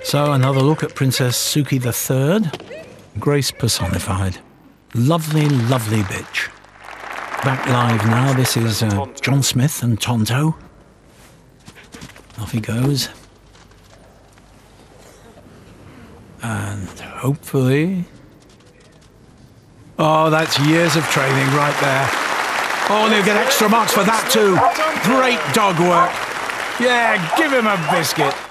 So another look at Princess Suki III, Grace personified. Lovely, lovely bitch. Back live now, this is John Smith and Tonto. Off he goes. And hopefully... Oh, that's years of training right there. Oh, and he'll get extra marks for that too. Great dog work. Yeah, give him a biscuit.